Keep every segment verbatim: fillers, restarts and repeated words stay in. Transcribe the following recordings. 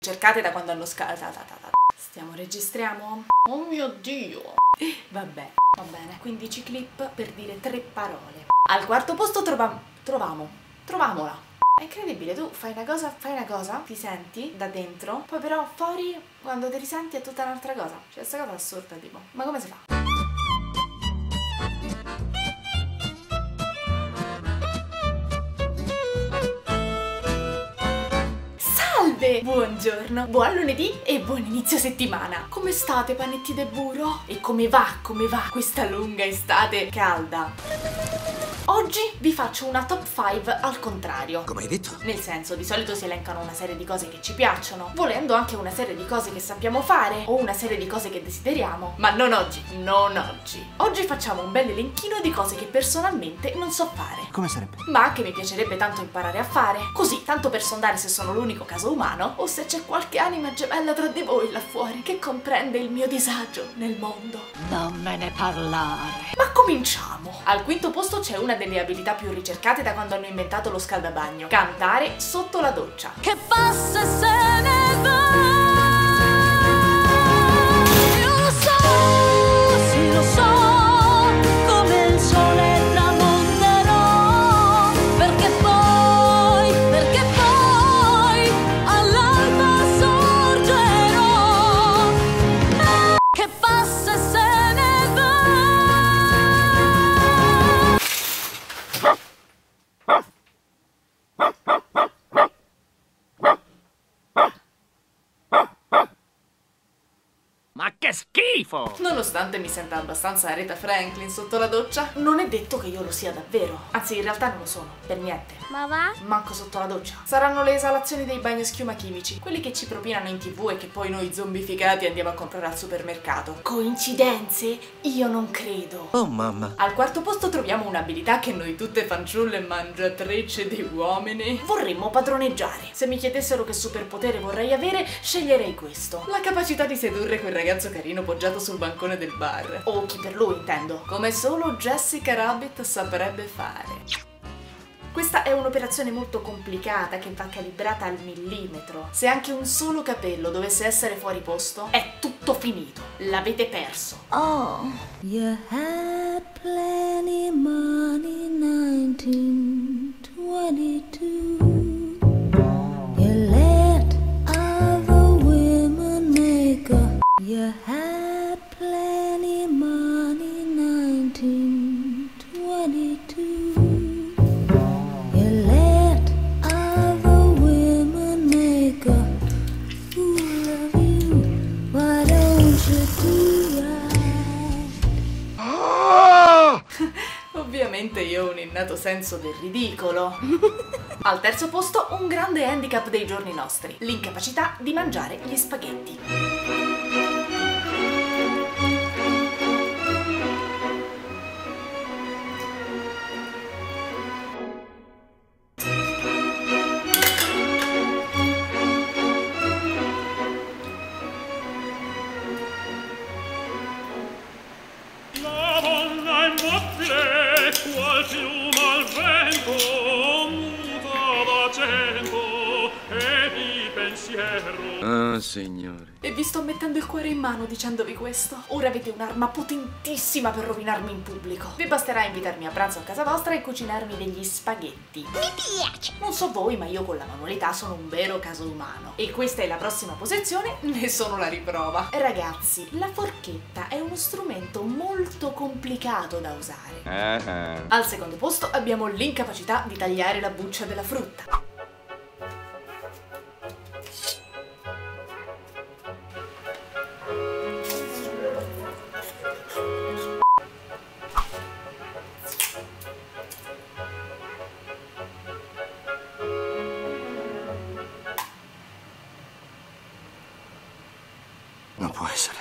cercate da quando hanno scalato. Stiamo registriamo? Oh mio Dio! Vabbè, va bene, quindici clip per dire tre parole. Al quarto posto trovam... trovamo, trovamola. È incredibile, tu fai una cosa, fai una cosa, ti senti da dentro, poi però fuori, quando ti risenti è tutta un'altra cosa. Cioè, questa cosa è assurda, tipo. Ma come si fa? Salve! Buongiorno, buon lunedì e buon inizio settimana. Come state, panetti de burro? E come va, come va questa lunga estate calda? Oggi vi faccio una top cinque al contrario. Come hai detto? Nel senso, di solito si elencano una serie di cose che ci piacciono, volendo anche una serie di cose che sappiamo fare o una serie di cose che desideriamo, ma non oggi, non oggi. Oggi facciamo un bel elenchino di cose che personalmente non so fare. Come sarebbe? Ma che mi piacerebbe tanto imparare a fare, così, tanto per sondare se sono l'unico caso umano o se c'è qualche anima gemella tra di voi là fuori che comprende il mio disagio nel mondo. Non me ne parlare. Ma cominciamo! Al quinto posto c'è una delle abilità più ricercate da quando hanno inventato lo scaldabagno: cantare sotto la doccia. Che passa e se ne va. Io lo so, sì lo so, come il sole tramonterò, perché poi, perché poi all'alba sorgerò. Che passa e se ne va. Ma che schifo! Nonostante mi senta abbastanza Aretha Franklin sotto la doccia, non è detto che io lo sia davvero. Anzi, in realtà non lo sono, per niente. Ma va? Manco sotto la doccia. Saranno le esalazioni dei bagnoschiuma chimici, quelli che ci propinano in tv e che poi noi zombificati andiamo a comprare al supermercato. Coincidenze? Io non credo. Oh mamma. Al quarto posto troviamo un'abilità che noi tutte fanciulle mangiatrecce di uomini vorremmo padroneggiare. Se mi chiedessero che superpotere vorrei avere, sceglierei questo: la capacità di sedurre quel ragazzo carino poggiato sul bancone del bar. O chi per lui, intendo. Come solo Jessica Rabbit saprebbe fare. Questa è un'operazione molto complicata che va calibrata al millimetro. Se anche un solo capello dovesse essere fuori posto, è tutto finito. L'avete perso. Oh, you had plenty money nineteen twenty-two. You let other women make a. You had plenty money nineteen twenty-two. You let other women make a fool of you. Why don't you do right? Ovviamente io ho un innato senso del ridicolo. Al terzo posto, un grande handicap dei giorni nostri: l'incapacità di mangiare gli spaghetti. La donna immobile, qual piuma al vento, muta d'accento e di pensiero. Ah, signore. E vi sto mettendo il cuore in mano dicendovi questo. Ora avete un'arma potentissima per rovinarmi in pubblico. Vi basterà invitarmi a pranzo a casa vostra e cucinarmi degli spaghetti. Mi piace! Non so voi, ma io con la manualità sono un vero caso umano. E questa è la prossima posizione, ne sono la riprova. Ragazzi, la forchetta è uno strumento molto complicato da usare. Ah, Al secondo posto abbiamo l'incapacità di tagliare la buccia della frutta. non può essere.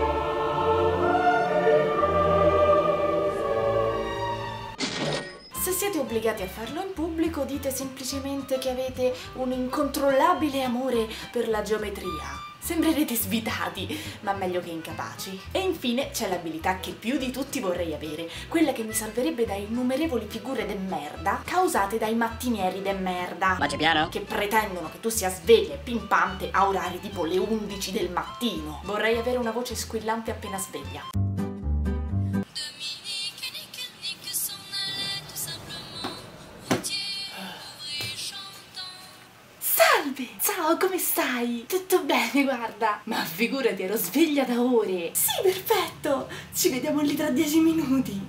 Se siete obbligati a farlo in pubblico, dite semplicemente che avete un incontrollabile amore per la geometria. Sembrerete svitati, ma meglio che incapaci. E infine c'è l'abilità che più di tutti vorrei avere, quella che mi salverebbe da innumerevoli figure de merda causate dai mattinieri de merda. Ma c'è piano? Che pretendono che tu sia sveglia e pimpante a orari tipo le undici del mattino. Vorrei avere una voce squillante appena sveglia. Salve! Ciao, come stai? Tutto bene, guarda. Ma figurati, ero sveglia da ore. Sì, perfetto. Ci vediamo lì tra dieci minuti.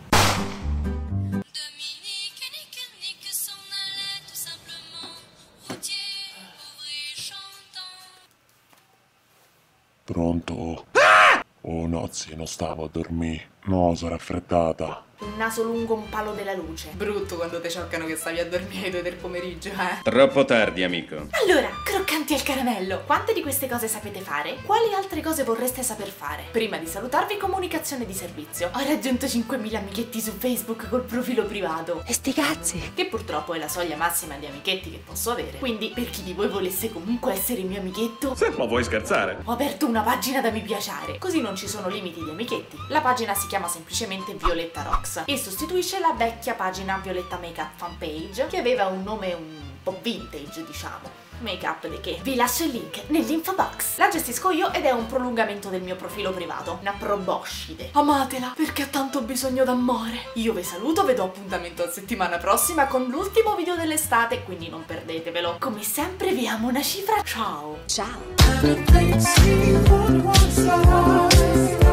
Pronto? Oh no, zia, non stavo a dormire. No, sono raffreddata. Un naso lungo, un palo della luce. Brutto quando ti cioccano che stavi a dormire alle due del pomeriggio, eh? Troppo tardi, amico. Allora, croccanti al caramello. Quante di queste cose sapete fare? Quali altre cose vorreste saper fare? Prima di salutarvi, comunicazione di servizio. Ho raggiunto cinquemila amichetti su Facebook col profilo privato. E sti cazzi! Che purtroppo è la soglia massima di amichetti che posso avere. Quindi, per chi di voi volesse comunque essere mio amichetto, Se ma vuoi scherzare? ho aperto una pagina da mi piacere. Così non ci sono limiti di amichetti. La pagina si chiama semplicemente Violetta Rocks e sostituisce la vecchia pagina Violetta Makeup Fanpage, che aveva un nome un po' vintage, diciamo. Make-up di che? Vi lascio il link nell'info box. La gestisco io ed è un prolungamento del mio profilo privato. Una proboscide. Amatela, perché ha tanto bisogno d'amore. Io vi saluto, vi do appuntamento a settimana prossima con l'ultimo video dell'estate, quindi non perdetevelo. Come sempre vi amo una cifra. Ciao. Ciao! Everything seemed what once I